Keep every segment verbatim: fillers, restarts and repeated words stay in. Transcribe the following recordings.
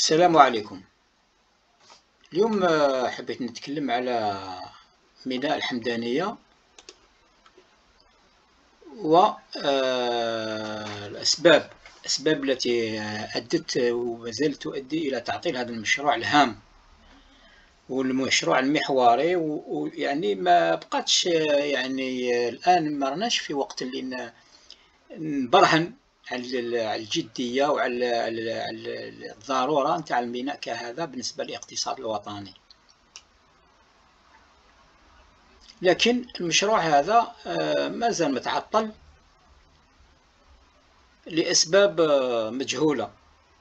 السلام عليكم. اليوم آه، حبيت نتكلم على ميناء الحمدانية والأسباب الأسباب التي أدت ومازالت تؤدي إلى تعطيل هذا المشروع الهام والمشروع المحوري، ويعني ما بقاتش يعني الآن ما رناش في وقت اللي نبرهن على الجدية وعلى الضرورة نتاع الميناء كهذا بالنسبة للاقتصاد الوطني. لكن المشروع هذا ما زال متعطل لأسباب مجهولة،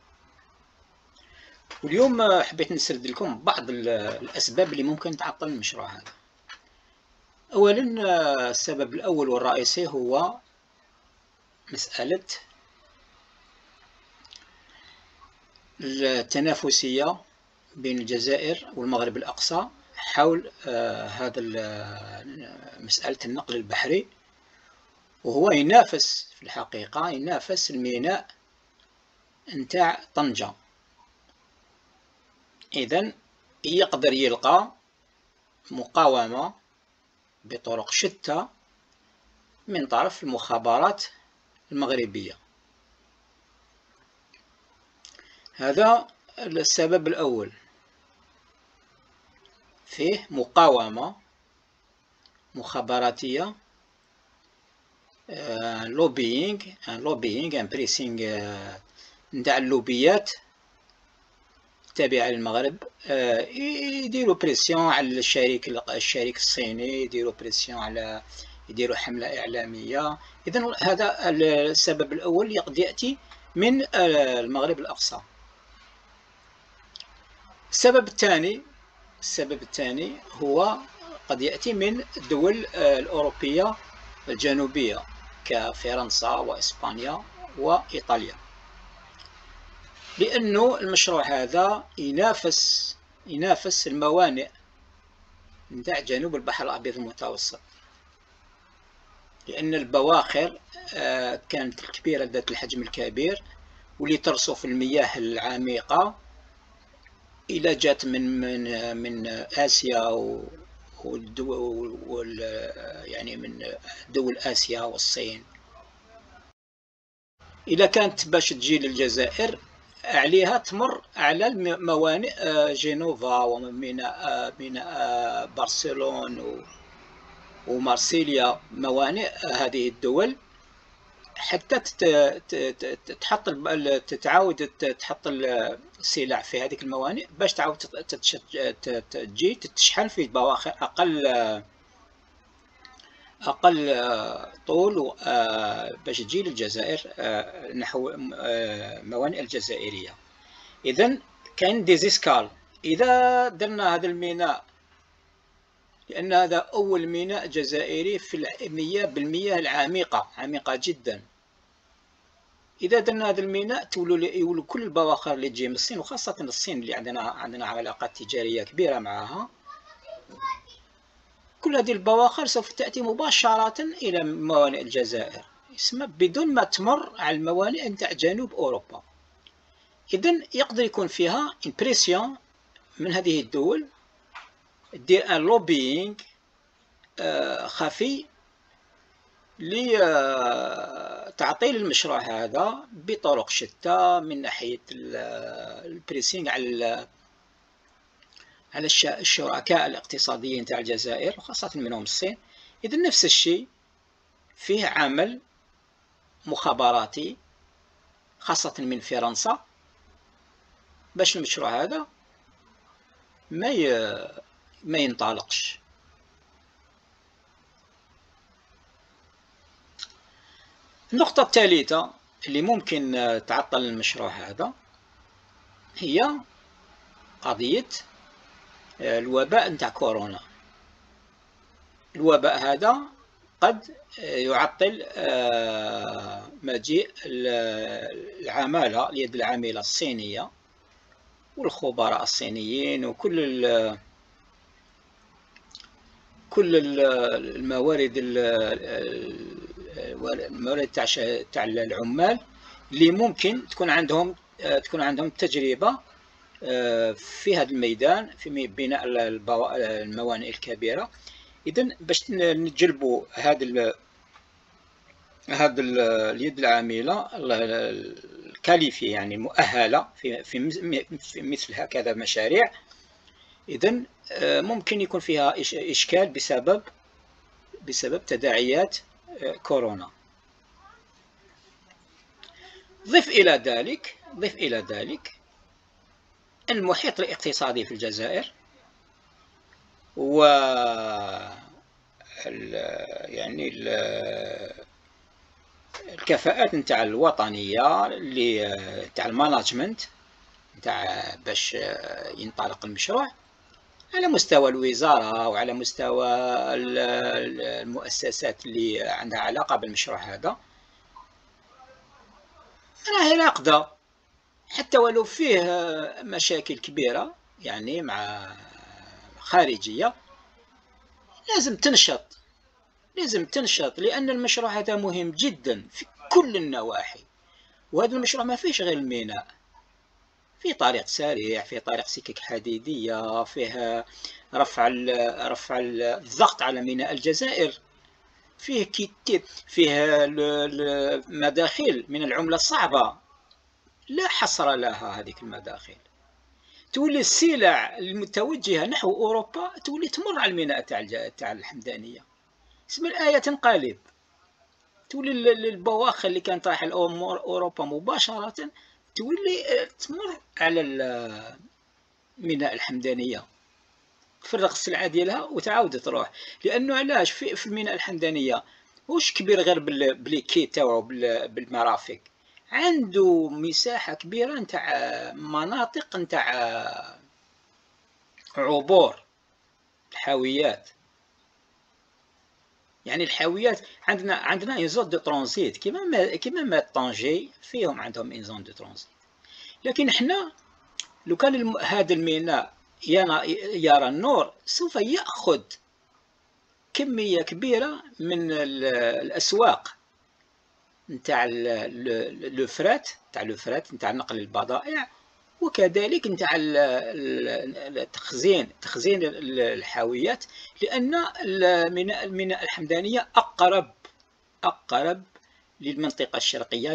واليوم حبيت نسرد لكم بعض الأسباب اللي ممكن تعطل المشروع هذا. أولا، السبب الأول والرئيسي هو مسألة التنافسية بين الجزائر والمغرب الأقصى حول هذا مسألة النقل البحري، وهو ينافس في الحقيقة ينافس الميناء نتاع طنجة. إذن يقدر يلقى مقاومة بطرق شتى من طرف المخابرات المغربية. هذا السبب الأول، فيه مقاومة مخابراتية، لوبينغ لوبينغ ان بريسينغ نتاع اللوبيات التابعة للمغرب، يديروا بريسيون على الشريك الشريك الصيني، يديروا بريسيون على يديروا حملة إعلامية. إذن هذا السبب الأول قد يأتي من المغرب الأقصى. السبب الثاني السبب الثاني هو قد يأتي من الدول الأوروبية الجنوبية كفرنسا وإسبانيا وإيطاليا، لأنه المشروع هذا ينافس ينافس الموانئ نتاع جنوب البحر الأبيض المتوسط، لأن البواخر كانت الكبيرة ذات الحجم الكبير واللي ترصف المياه العميقة إلى جات من من من آسيا والدول يعني من دول آسيا والصين، إذا كانت باش تجي للجزائر عليها تمر على موانئ جنوفا وميناء ميناء برشلونة ومارسيليا، موانئ هذه الدول، حتى تحط تتعاود تحط السلع في هذيك الموانئ باش تعاود تجي تتشحن في بواخر أقل أقل طول باش تجي للجزائر نحو موانئ الجزائرية. إذن كاين ديزيسكال. إذا درنا هذا الميناء، لأن هذا أول ميناء جزائري في المياه بالمياه العميقة عميقة جدا، إذا درنا هذا الميناء تولوا يولوا كل البواخر اللي تجي من الصين، وخاصة الصين اللي عندنا عندنا علاقات تجارية كبيرة معها، كل هذه البواخر سوف تأتي مباشرة إلى موانئ الجزائر اسمها بدون ما تمر على الموانئ نتاع جنوب أوروبا. إذن يقدر يكون فيها إمبريسيون من هذه الدول دير ان لوبينغ خفي لتعطيل المشروع هذا بطرق شتى، من ناحية البريسينغ على على الشركاء الاقتصاديين تاع الجزائر وخاصة منهم الصين. إذن نفس الشيء فيه عمل مخابراتي خاصة من فرنسا باش المشروع هذا ما ما ينطلقش. النقطة الثالثة اللي ممكن تعطل المشروع هذا هي قضية الوباء نتاع كورونا. الوباء هذا قد يعطل مجيء العمالة اليد العاملة الصينية والخبراء الصينيين وكل ال كل الموارد الموارد تاع تاع العمال اللي ممكن تكون عندهم تكون عندهم تجربة في هذا الميدان في بناء الموانئ الكبيرة. إذا باش نجلبوا هذا هذا اليد العاملة الكاليفية يعني المؤهلة في في مثل هكذا مشاريع، إذا ممكن يكون فيها إشكال بسبب بسبب تداعيات كورونا. ضف إلى ذلك ضف إلى ذلك المحيط الاقتصادي في الجزائر و يعني الكفاءات نتاع الوطنيه اللي نتاع المانجمنت نتاع باش ينطلق المشروع على مستوى الوزاره وعلى مستوى المؤسسات اللي عندها علاقه بالمشروع هذا، راهي راقده حتى ولو فيه مشاكل كبيره يعني مع خارجيه. لازم تنشط لازم تنشط لأن المشروع هذا مهم جدا في كل النواحي. وهذا المشروع ما فيش غير الميناء، في طريق سريع، في طريق سكك حديدية، فيه رفع رفع الضغط على ميناء الجزائر، فيه كتير، فيه مداخل من العملة الصعبة لا حصر لها. هذه المداخل تولي السلع المتوجهة نحو أوروبا تولي تمر على الميناء تاع الحمدانية. اسم الآية تنقلب، تولي البواخر اللي كانت رايحة لأوروبا مباشرة تولي تمر على ميناء الحمدانية، تفرغ السلعة ديالها وتعاود تروح. لأنه علاش في, في ميناء الحمدانية واش كبير غير بالكي تاعو بالمرافق، عنده مساحة كبيرة نتاع مناطق نتاع عبور الحاويات. يعني الحاويات عندنا عندنا اون زون دو ترانزيت كيما ما كيما ما طنجي فيهم عندهم اون زون دو ترانزيت. لكن حنا لو كان هذا الميناء يرى النور سوف يأخذ كمية كبيرة من الأسواق نتاع لو فرات نتاع لو فرات نتاع نقل البضائع، وكذلك نتاع التخزين تخزين الحاويات، لأن الميناء الحمدانية أقرب أقرب للمنطقة الشرقية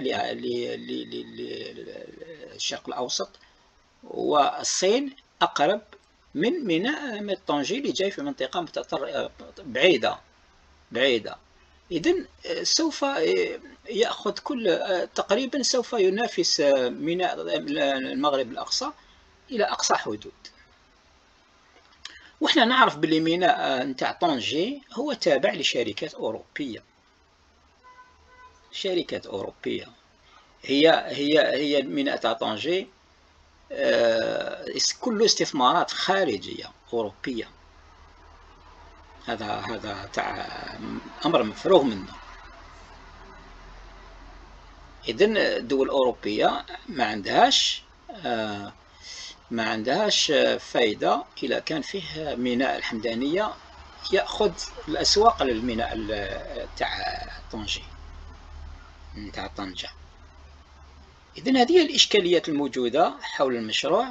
للشرق الأوسط، والصين أقرب من ميناء طنجة اللي جاي في منطقة متطر بعيدة بعيدة. إذن سوف يأخذ كل تقريبا سوف ينافس ميناء المغرب الأقصى إلى أقصى حدود. وإحنا نعرف بلي ميناء نتاع طنجة هو تابع لشركات أوروبية، شركات أوروبية. هي هي هي الميناء تاع طنجة كله استثمارات خارجية أوروبية. هذا هذا تاع أمر مفروغ منه. إذن الدول الأوروبية ما عندهاش ما عندهاش فايدة إذا كان فيه ميناء الحمدانية يأخذ الأسواق للميناء تاع طنجة تاع طنجة. إذن هذه الإشكاليات الموجودة حول المشروع.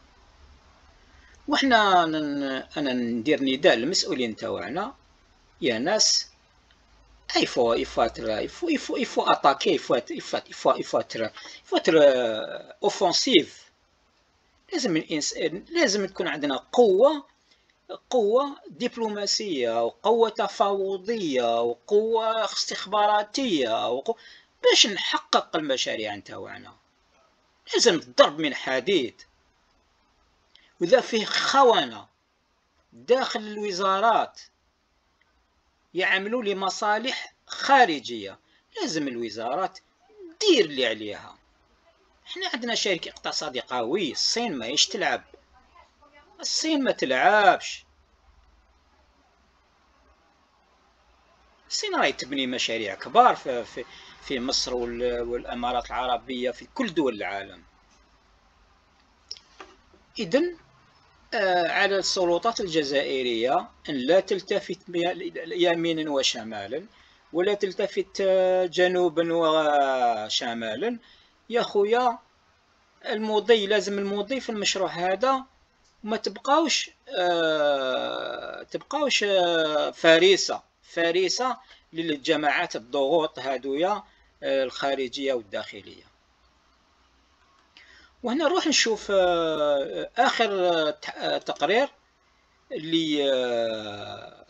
وإحنا أنا ندير نداء للمسؤولين تاعنا، يا ناس il faut il faut être il faut il faut il faut attaquer il faut être il faut il faut il faut être il faut être offensive. لازم الإنسان لازم تكون عندنا قوة قوة دبلوماسية وقوة تفاوضية وقوة استخباراتية وقوة باش نحقق المشاريع نتاعنا. لازم الضرب من حديد. وإذا فيه خونة داخل الوزارات يعملوا لمصالح خارجية لازم الوزارات دير اللي عليها. احنا عندنا شركة اقتصادي قوي، الصين ما يش تلعب، الصين ما تلعبش. الصين راهي تبني مشاريع كبار في في في مصر والامارات العربية في كل دول العالم. إذن على السلطات الجزائرية أن لا تلتفت يمينا وشمالا ولا تلتفت جنوبا وشمالا. يا خويا المضي لازم المضي في المشروع هذا، وما تبقاوش آه تبقاوش آه فريسة فريسة للجماعات الضغوط هذويا آه الخارجية والداخلية. وهنا نروح نشوف آه آخر آه تقرير اللي آه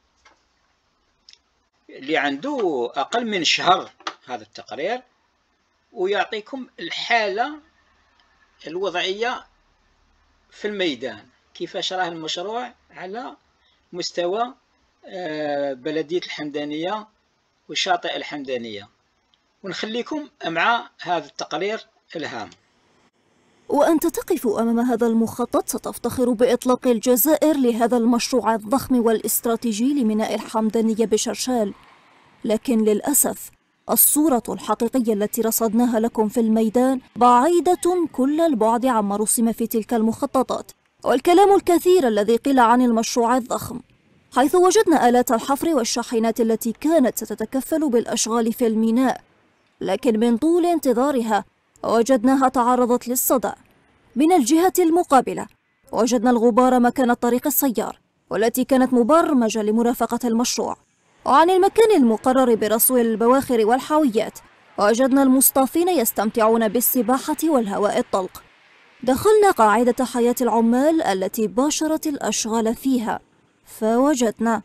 اللي عنده أقل من شهر، هذا التقرير، ويعطيكم الحالة الوضعية في الميدان، كيفاش راه المشروع على مستوى بلدية الحمدانية وشاطئ الحمدانية. ونخليكم مع هذا التقرير الهام. وأنت تقف أمام هذا المخطط ستفتخر بإطلاق الجزائر لهذا المشروع الضخم والاستراتيجي لميناء الحمدانية بشرشال، لكن للأسف الصورة الحقيقية التي رصدناها لكم في الميدان بعيدة كل البعد عما رسم في تلك المخططات، والكلام الكثير الذي قيل عن المشروع الضخم، حيث وجدنا آلات الحفر والشاحنات التي كانت ستتكفل بالأشغال في الميناء، لكن من طول انتظارها وجدناها تعرضت للصدى. من الجهة المقابلة وجدنا الغبار مكان الطريق السيار والتي كانت مبرمجة لمرافقة المشروع. وعن المكان المقرر برصو البواخر والحاويات وجدنا المصطافين يستمتعون بالسباحة والهواء الطلق. دخلنا قاعدة حياة العمال التي باشرت الأشغال فيها، فوجدنا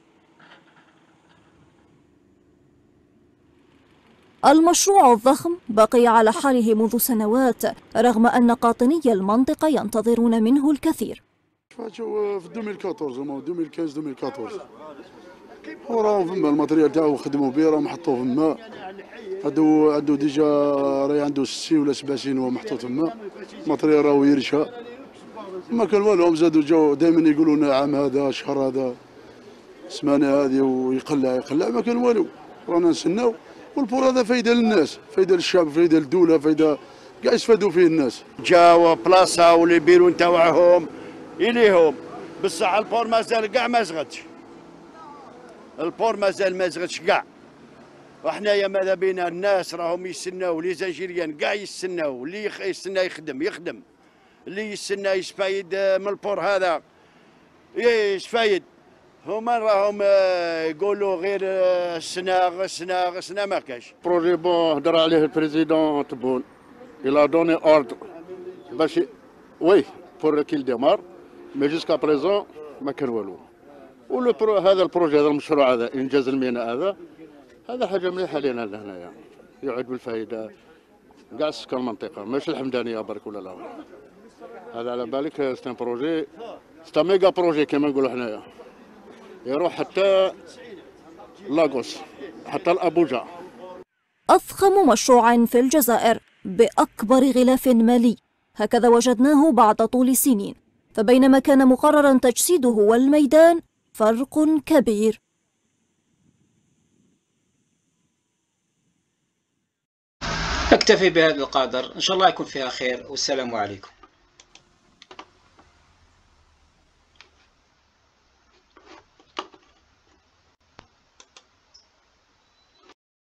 المشروع الضخم بقي على حاله منذ سنوات، رغم أن قاطني المنطقة ينتظرون منه الكثير. في ألفين وأربعطاش ألفين وخمسطاش وراهم فما الماتريال تاعو خدموا به، راهم حطوه فما، عندو عندو ديجا راهي عندو ست سنين ولا سبع سنين هو محطوط فما، الماتريال راهو يرشى، ما كان والو. هم زادوا جاو دائما يقولوا لنا عام هذا شهر هذا سمانه هذه ويقلع يقلع، ما كان والو. رانا نستناو، والبور هذا فايده للناس، فايده للشعب، فايده للدوله، فايده كاع يستفادوا فيه الناس. جاوا بلاصه ولي بيرو نتاعهم اليهم، بصح البور مازال كاع ما زغتش، البور مازال ما زغتش كاع. وحنايا ماذا بينا الناس راهم يستناو، لي زانجيريان كاع يستناو، اللي يستنى يخدم يخدم، اللي يستنى يستفايد من البور هذا يستفايد. هما راهم يقولوا غير السنة السنة السنة ما كاش. بروجي بون هضر عليه البريزيدون تبون، il a donné ordre باش وي بور كيل ديمار، مي جوسكا بريزون ما كان والو. ولو هذا البروجي هذا المشروع هذا انجاز الميناء هذا هذا حاجه مليحه لنا لهنايا، يعود بالفائده كاع سكان المنطقه، ماشي الحمدانيه برك ولا لا. هذا على بالك سي ان بروجي، سي ميغا بروجي كما نقولوا حنايا، يروح حتى لاغوس حتى لابوجا. أضخم مشروع في الجزائر بأكبر غلاف مالي، هكذا وجدناه بعد طول سنين. فبينما كان مقررا تجسيده والميدان فرق كبير. أكتفي بهذا القدر، إن شاء الله يكون فيها خير، والسلام عليكم.